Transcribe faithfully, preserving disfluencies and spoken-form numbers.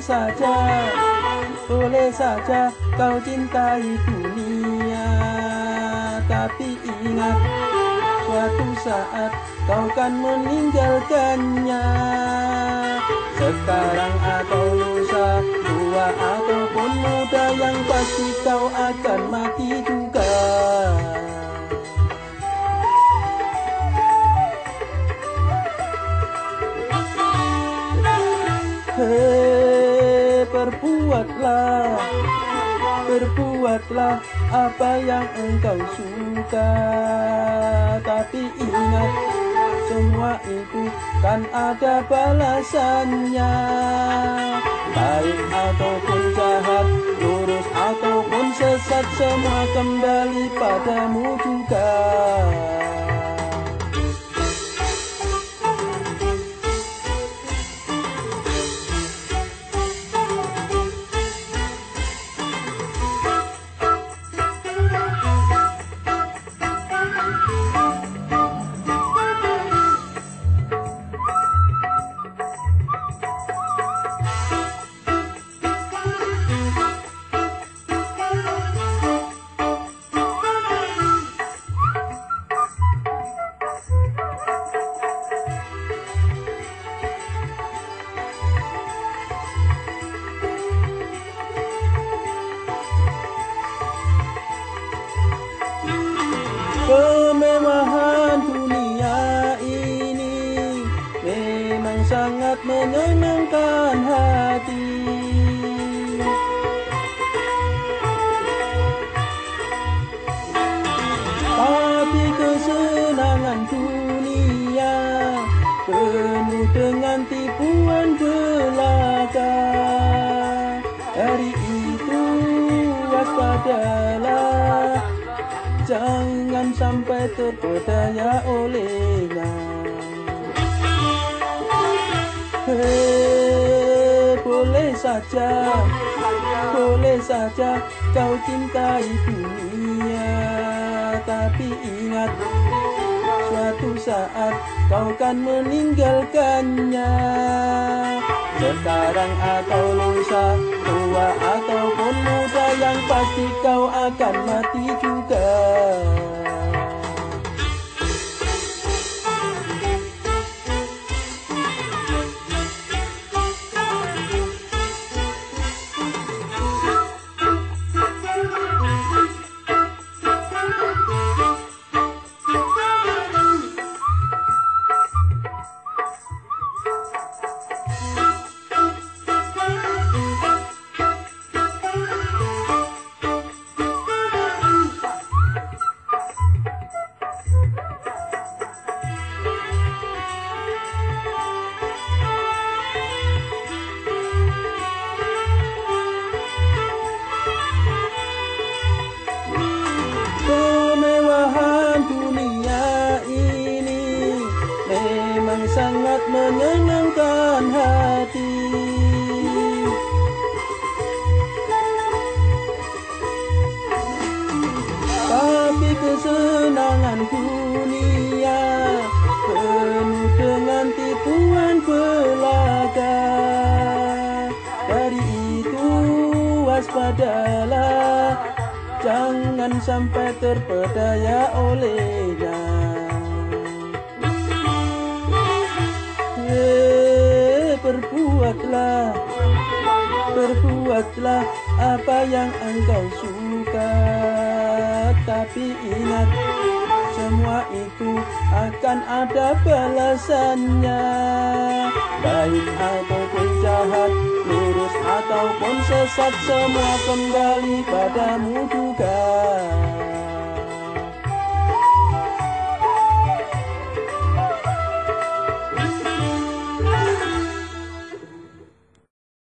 saja, boleh saja kau cintai dunia, tapi ingat suatu saat kau kan meninggalkannya. Sekarang atau lusa, tua ataupun muda, yang pasti kau akan mati juga. Hei, berbuatlah, berbuatlah apa yang engkau suka, tapi ingat semua itu kan ada balasannya. Baik ataupun jahat, lurus ataupun sesat, semua kembali padamu juga. Kemewahan dunia ini memang sangat menyenangkan hati, tapi kesenangan dunia penuh dengan tipuan belaka. Dari itu waspadalah, jangan sampai terpedaya olehnya. Hei, boleh saja, boleh saja kau cintai dunia, tapi ingat suatu saat kau kan meninggalkannya. Sekarang atau lusa, tua ataupun muda, yang pasti kau akan mati juga. Sangat menyenangkan hati, tapi kesenangan dunia penuh dengan tipuan belaka. Dari itu waspadalah, jangan sampai terpedaya olehnya. Berbuatlah, berbuatlah apa yang engkau suka, tapi ingat semua itu akan ada balasannya. Baik ataupun jahat, lurus ataupun sesat, semua kembali padamu juga.